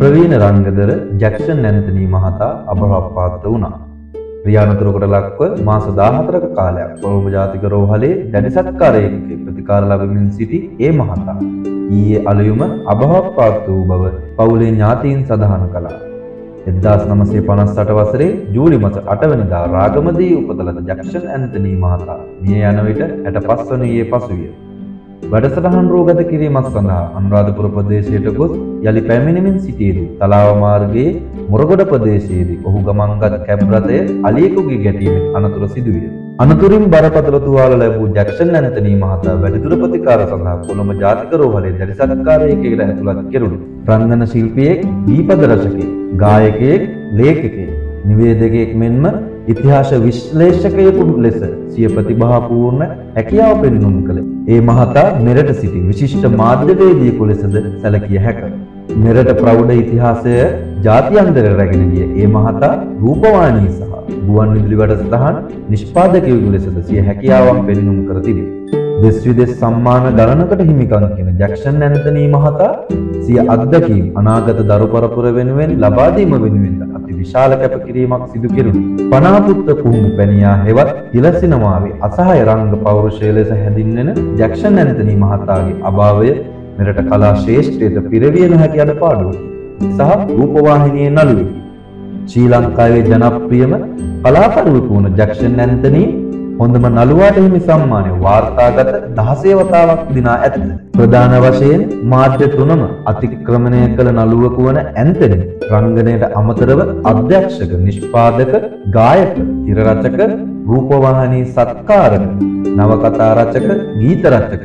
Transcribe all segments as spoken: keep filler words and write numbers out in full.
ප්‍රවීණ රංගදර Jackson Anthony මහතා අභාවපාත වුණා. ක්‍රියානතුරකට ලක්ව මාස දාහතරක කාලයක් කොළඹ ජාතික රෝහලේ දැඩි සත්කාරයකින් ප්‍රතිකාර ලැබමින් සිටි ඒ මහතා ඊයේ අලුයම අභාවපාත වූ බව පවුලේ ඥාතීන් සඳහන් කළා. එක්දාස් නවසිය පනස් අට වසරේ ජූලි මාස අට වෙනිදා රාගමදී උපත ලද ජැක්සන් ඇන්තනී මහතා මිය යන විට හැටපස් වනියේ පසුවිය. වැඩසටහන් රෝගත කිරීමක් සඳහා අනුරාධපුර ප්‍රදේශයට ගොස් යලි පැමිණෙමින් සිටියේදී තලාව මාර්ගයේ මොරගොඩ ප්‍රදේශයේදී ඔහු ගමන්ගත් කැබ් රථය අලියෙකුගේ ගැටීමෙන් අනතුර සිදුවිය. අනතුරින් බරපතල තුවාල ලැබූ ජැක්සන් ඇන්තනී මහතා වැඩිදුර ප්‍රතිකාර සඳහා කොළඹ ජාතික රෝහලේ දැඩි සත්කාරයකට ඇතුළත් කෙරුණි. රංගන ශිල්පියෙක්, දීපද රචකයෙක්, ගායකයෙක්, ලේඛකයෙක්, නිවේදකයෙක් මෙන්ම ඉතිහාස විශ්ලේෂකයෙකු ලෙස සිය ප්‍රතිභාපූර්ණ හැකියාව පෙන්වුම් කළ ඒ මහතා මෙරට සිටි විශිෂ්ට මාධ්‍යවේදියෙකු ලෙසද සැලකිය හැකිය. මෙරට ප්‍රෞಢ ඉතිහාසය ජාත්‍යන්තර රැගෙන ගිය ඒ මහතා රූපවාහිනී සහ ගුවන් විදුලි වැඩසටහන් නිෂ්පාදකයෙකු ලෙසද සිය හැකියාවන් පෙන්වුම් කර තිබේ. දෙස් විදෙස් සම්මාන ගණනකට හිමිකම් කියන ජැක්සන් ඇන්තනී මහතා සිය අත්දැකීම් අනාගත දරු පරපුර වෙනුවෙන් ලබා දීම වෙනුවෙන් අති විශාල කැපකිරීමක් සිදු කෙරුණි. පනාපුත්ත කුහුඹු පැනියා හෙවත් තිලසිනමාවේ අසහාය රංග පෞරුෂය ලෙස හැඳින්වෙන ජැක්සන් ඇන්තනී මහතාගේ අභාවය මෙරට කලා ශ්‍රේෂ්ඨයට පිරවිය නොහැකි අඩපාඩුවකි සහ රූපවාහිනියේ නළුවෙකි. ශ්‍රී ලංකාවේ ජනප්‍රියම කලාකරුවෙකු වුණ ජැක්සන් ඇන්තනී හොඳම නළුවාට හිමි සම්මානය වාර්තාගත දහසේ වතාවක් දිනා ඇත. ප්‍රධාන වශයෙන් මාධ්‍ය තුනම අතික්‍රමණය කළ නළුවෙකු වන ඇන්තනී රංගනයට අමතරව අධ්‍යක්ෂක, නිෂ්පාදක, ගායක, තිර රචක, රූපවාහිනී සත්කාරක, නවකථා රචක, ගීත රචක,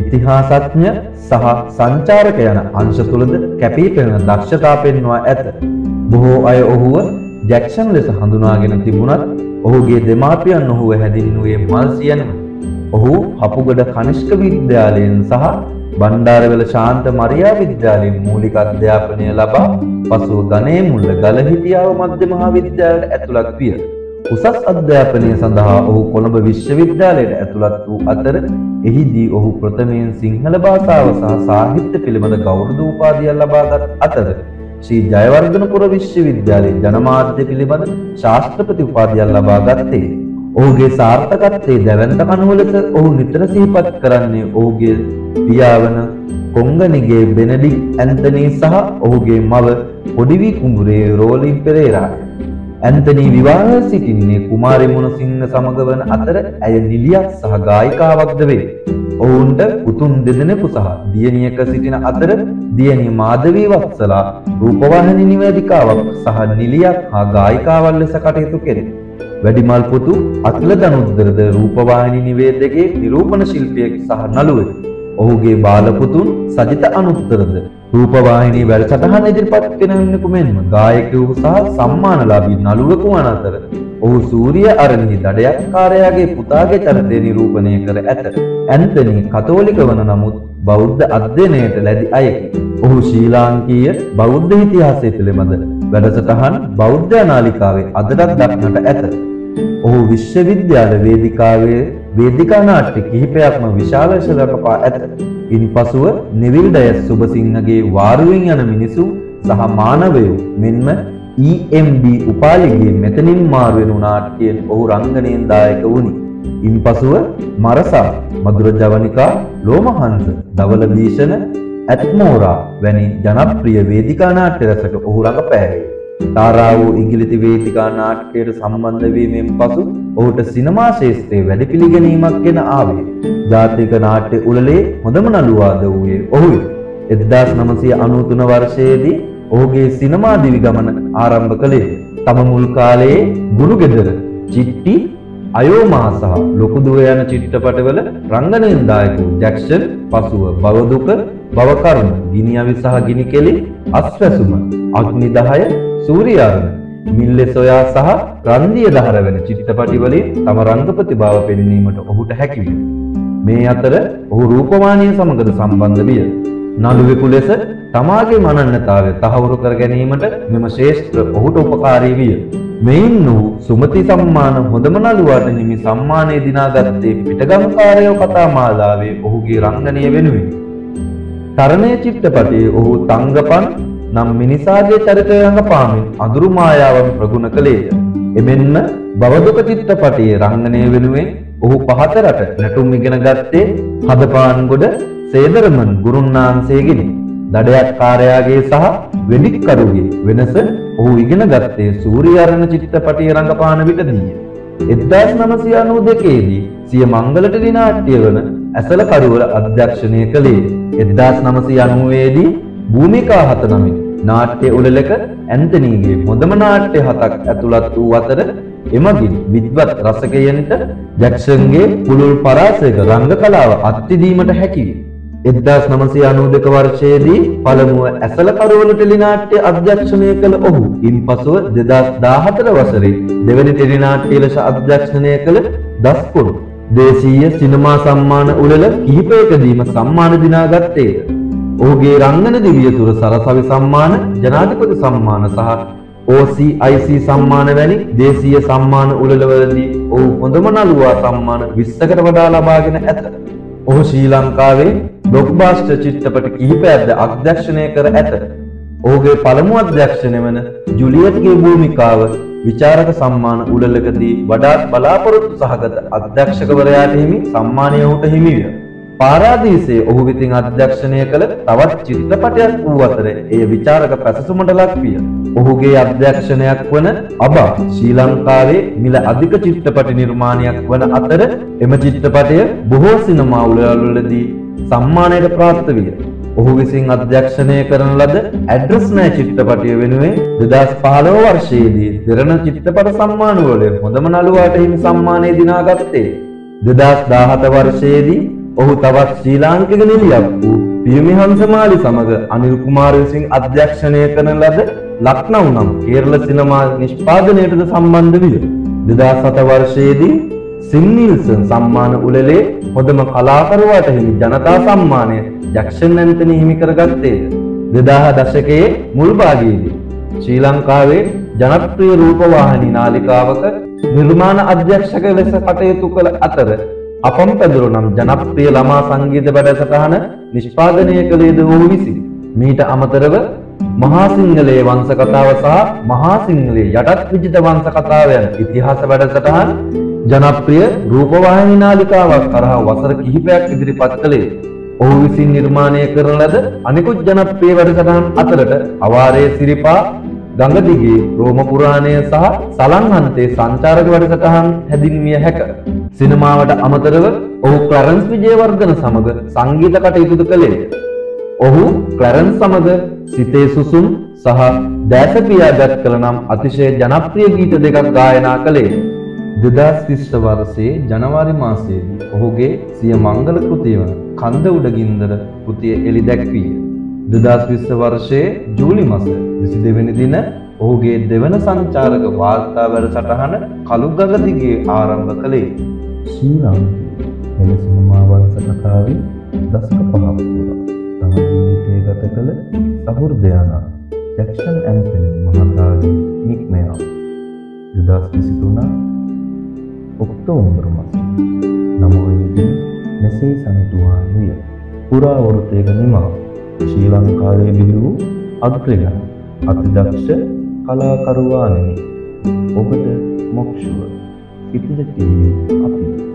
ඉතිහාසඥ සහ සංචාරක යන අංශ තුලද කැපී පෙනෙන දක්ෂතා පෙන්වා ඇත. බොහෝ අය ඔහුව ජැක්සන් ලෙස හඳුනාගෙන තිබුණත් ඔහුගේ දෙමාපියන් ඔහුව හැදින්වුවේ මල්සියන්ම. ඔහු හපුගොඩ කනිෂ්ක විද්‍යාලයෙන් සහ බණ්ඩාරවැල ශාන්ත මරියා විද්‍යාලයෙන් මූලික අධ්‍යාපනය ලබා පසුව ගණේමුල්ල ගලහිටියාව මධ්‍ය මහා විද්‍යාලයට ඇතුළත් විය. උසස් අධ්‍යාපනය සඳහා ඔහු කොළඹ විශ්වවිද්‍යාලයට ඇතුළත් වූ අතර එහිදී ඔහු ප්‍රථමයෙන් සිංහල භාෂාව සහ සාහිත්‍ය පිළිබඳ ගෞරව උපාධියක් ලබාගත් අතර ශ්‍රී ජයවර්ධනපුර විශ්වවිද්‍යාලයේ ජනමාධ්‍ය පිළිබඳ ශාස්ත්‍රපති උපාධියක් ලබා ගත්තේ. ඔහුගේ සාර්ථකත්වයේ දැවැන්ත කණුව ලෙස ඔහු නිතර සිහිපත් කරන්නේ ඔහුගේ පියාවන කොංගනිගේ බෙනඩික් ඇන්තනී සහ ඔහුගේ මව පොඩිවි කුඹුරේ රෝලින් පෙරේරාය. ඇන්තනී විවාහව සිටින්නේ කුමාරි මුණසිංහ සමග වන අතර ඇය නිලියක් සහ ගායිකාවක්ද වේ. ඔවුන්ට පුතුන් දෙදෙනෙකු සහ දියණියක සිටින අතර දියණිය මාධවී වත්සලා රූපවාහිනී නිවේදිකාවක් සහ නිලියක් හා ගායිකාවක් ලෙස කටයුතු කෙරේ. වැඩිමල් පුතු අත්ල දනුද්දරද රූපවාහිනී නිවේදකයේ නිරූපණ ශිල්පියෙක් සහ නළුවෙක්. ඔහුගේ බාල පුතුන් සජිත අනුත්තරද රූපවාහිනී වැඩසටහන ඉදිරිපත් කෙනෙකු මෙන්ම ගායකයෙකු සහ සම්මානලාභී නළුවෙකු වන අතර ඔහු සූරිය අරණිහි දඩයක්කාරයාගේ පුතාගේ චරිතය නිරූපණය කර ඇත. ඇන්තනී කතෝලික වන නමුත් බෞද්ධ අධ්‍යයනයට ලැබි අයෙකි. ඔහු ශ්‍රී ලාංකීය බෞද්ධ ඉතිහාසය පිළිබඳ වැඩසටහන් බෞද්ධ නාලිකාවේ අදටත් දක්නට ඇත. ඔහු විශ්වවිද්‍යාල වේදිකාවේ වේදිකා නාට්‍ය කිහිපයක්ම විශාල ලෙස රඟපා ඇත. ඉන්පසුව නෙවිල් ඩයස් සුබසිංහගේ වාරුවෙන් යන මිනිසු සහ මානවයෝ මෙන්ම ඊ එම් ඩී උපාලිගේ මෙතනින් මාරු වෙනු නාට්‍යයෙන් ඔහු රංගනයෙන් දායක වුණි. ඉන්පසුව මරසා, මధుර ජවනිකා, ලෝමහංස, දවල භීෂණ, ඇත්මෝරා වැනි ජනප්‍රිය වේදිකා නාට්‍ය රසක ඔහු රඟපෑවේ. තාරා වූ ඉංග්‍රීසි වේදිකා නාට්‍යයට සම්බන්ධ වීමෙන් පසු ඔහුට සිනමා ශාස්ත්‍රයේ වැඩි පිළිගැනීමක් ගෙන ආවේ. ජාතික නාට්‍ය උළෙලේ හොඳම නළුවාද වූයේ ඔහුය. එක්දාස් නවසිය අනූ තුන වර්ෂයේදී ඔහුගේ සිනමා දිවි ගමන ආරම්භ කළේ. තම මුල් කාලයේ ගුරුගෙදර, චිට්ටි, අයෝමා සහ ලොකු දුව යන චිත්‍රපටවල රංගනයෙන් දායක වූ ජැක්සන් පසුව බවදුක, බවකරුණ, ගිනි අවි සහ ගිනි කෙලි, අස්වැසුම, අග්නි දහය, සූර්යාරුණ, මිල්ලේ සොයා සහ රන්දිය දහර වැනි චිත්‍රපටිවලින් තම රංග ප්‍රතිභාව පෙන්වීමට ඔහුට හැකි විය. මේ අතර ඔහු රූපවාහිනිය සමගද සම්බන්ධ විය. නළුවෙකු ලෙස තමාගේ මනන්නතාවය තහවුරු කර ගැනීමට මෙම ශ්‍රේෂ්ඨ ඔහුට උපකාරී විය. මෙයින් වූ සුමති සම්මාන හොඳම නළුවාට හිමි සම්මානය දිනාගත්තේ පිටගම්කාරයෝ කතා මාලාවේ ඔහුගේ රංගනය වෙනුවෙන්. තරණය චිත්‍රපටයේ ඔහු තංගපන්, නම් මිනිසාගේ චරිතය රඟපාමින් අඳුරු මායාවන් ප්‍රගුණ කළේය. එමෙන්ම බවදුක චිත්‍රපටයේ රංගනය වෙනුවෙන් ඔහු පහත රට නැටුම් ඉගෙන ගත්තේ හදපාන්ගොඩ සේදරමන් ගුරුන්නාන්සේගෙනි. දඩයක්කාරයාගේ සහ වෙඩික්කරුගේ වෙනස ඔහු ඉගෙන ගත්තේ සූරියරණ චිත්‍රපටයේ රඟපාන විටදීය. එක්දාස් නවසිය අනූ දෙකේ දී සිය මංගල ටෙලි නාට්‍ය වන ඇසල කරුවල අධ්‍යක්ෂණය කළේ. එක්දාස් නවසිය අනූවේ දී භූමිකා හත නමින් නාට්‍ය උළෙලක ඇන්තනීගේ හොඳම නාට්‍ය හතක් ඇතුළත් වූ අතර එමගින් විද්වත් රසකයන්ට ජැක්සන්ගේ පුළුල් පරාසයක රංග කලාව අත්විඳීමට හැකි විය. එක්දාස් නවසිය අනූ දෙක වර්ෂයේදී පළමුව ඇසල කරුවල ටෙලි නාට්‍ය අධ්‍යක්ෂණය කළ ඔහු ඉන්පසුව දෙදාස් දාහතර වසරේ දෙවැනි ටෙලි නාට්‍ය ලෙස අධ්‍යක්ෂණය කළ දස්කොඩු දේශීය සිනමා සම්මාන උළෙල කිහිපයකදීම සම්මාන දිනා ගත්තේය. ඔහුගේ රංගන දිවිය තුර සරසවි සම්මාන, ජනාධිපති සම්මාන සහ ඕ සී අයි සී සම්මාන වැනි දේශීය සම්මාන උළෙලවලදී ඔහු හොඳම නළුවා සම්මාන විස්සකට වඩා ලබාගෙන ඇත. ඔහු ශ්‍රී ලංකාවේ බ්ලොක්බාස්ටර් චිත්‍රපට කිහිපයක්ද අධ්‍යක්ෂණය කර ඇත. ඔහුගේ පළමු අධ්‍යක්ෂණය වන ජුලියට්ගේ භූමිකාව විචාරක සම්මාන උළෙලකදී වඩාත් බලාපොරොත්තු සහගත අධ්‍යක්ෂකවරයාට හිමි සම්මානය ඔහුට හිමි විය. පාරාදීසයේ ඔහු විසින් අධ්‍යක්ෂණය කළ තවත් චිත්‍රපටයක් වූ අතර එය විචාරක පැසසුමට ලක් විය. ඔහුගේ අධ්‍යක්ෂණයක් වන අබා ශ්‍රී ලංකාවේ මිල අධික චිත්‍රපට නිර්මාණයක් වන අතර එම චිත්‍රපටය බොහෝ සිනමා උළෙල්වලදී සම්මානයට ප්‍රාප්ත විය. ඔහු විසින් අධ්‍යක්ෂණය කරන ලද ඇඩ්‍රස් නෑ චිත්‍රපටය වෙනුවෙන් දෙදාස් පහළොව වර්ෂයේදී දෙරණ චිත්‍රපට සම්මානවල හොඳම නළුවාට හිමි සම්මානය දිනා ගත්තේ. දෙදාස් දාහත වර්ෂයේදී ඔහු තවත් ශ්‍රී ලාංකික නිළියක් වූ පියමි හංසමාලි සමග අනිල් කුමාර විසින් අධ්‍යක්ෂණය කරන ලද ලක්නව් නම් කේරළ සිනමා නිෂ්පාදනයටද සම්බන්ධ විය. දෙදාස් හත වර්ෂයේදී සිම් නිල්සන් සම්මාන උළෙලේ හොඳම කලාකරුවාට හිමි ජනතා සම්මානය ජැක්සන් ඇන්තනි හිමි කරගත්තේය. දෙදාහ දශකයේ මුල් භාගයේදී ශ්‍රී ලංකාවේ ජනප්‍රිය රූපවාහිනී නාලිකාවක නිර්මාණ අධ්‍යක්ෂක ලෙස කටයුතු කළ අතර අපම් පැදුරු නම් ජනප්‍රිය ළමා සංගීත වැඩසටහන නිෂ්පාදනය කළේද ඔහු විසින්. මීට අමතරව මහා සිංහලයේ වංශ කතාව සහ මහා සිංහලයේ යටත් විජිත වංශ කතාව යන ඉතිහාස වැඩසටහන් ජනප්‍රිය රූපවාහිනී නාලිකාවක් කරහා වසර කිහිපයක් ඉදිරිපත් කළේ. ඔහු විසින් නිර්මාණය කරන ලද අනිකුත් ජනප්‍රිය වැඩසටහන් අතරට අවාරයේ සිරිපා, ගඟදිගේ රෝම පුරාණය සහ සලංහන්තේ සංචාරක වැඩසටහන් හැදින්විය හැක. සිනමාවට අමතරව ඔහු ක්ලරන්ස් විජේවර්ධන සමග සංගීත කටයුතු කළේය. ඔහු ක්ලරන්ස් සමග සිතේ සුසුම් සහ දැස පියාගත් කළ නම් අතිශය ජනප්‍රිය ගීත දෙකක් ගායනා කළේය. දෙදාස් විස්ස වර්ෂයේ ජනවාරි මාසයේදී ඔහුගේ සිය මංගල කෘතිය වන කන්ද උඩගින්දර කෘතිය එළි දැක්විය. දෙදාස් විස්ස වර්ෂයේ ජූලි මාස විසි දෙවැනි දින ඔහුගේ දෙවන සංචාරක වාර්තා වැඩසටහන කළුගඟ දිගේ ආරම්භ කළේ. ශ්‍රී ලාංකික මෙල සිනමා වංශ කතාවේ දශක පහක් පුරා තම ජීවිතය ගත කළ සහෘදයානා ජැක්සන් ඇන්තනි මහතාගේ නික්මය දෙදාස් විසි තුන ඔක්තෝබර් මාසයේ නවවෙනි දින මෙසේ සනිටුවා විය. පුරා වෘතයක නිමා ශ්‍රී ලංකාවේ බිහි වූ අග්‍රගණ්‍ය අතිදක්ෂ කලාකරුවාණෙනි ඔබට මොක්ෂුව ඉතිරි අපි